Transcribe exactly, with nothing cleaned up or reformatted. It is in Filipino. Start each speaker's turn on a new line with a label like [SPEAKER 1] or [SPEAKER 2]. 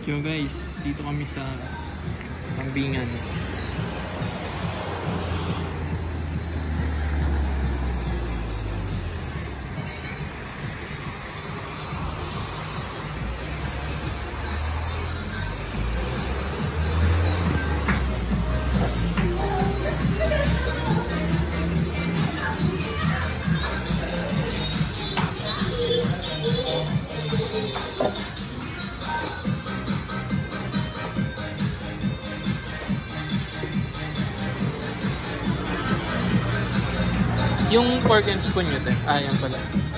[SPEAKER 1] Yo guys, dito kami sa Kambingan. Yung pork and spoon nyo din. Ah, yan pala.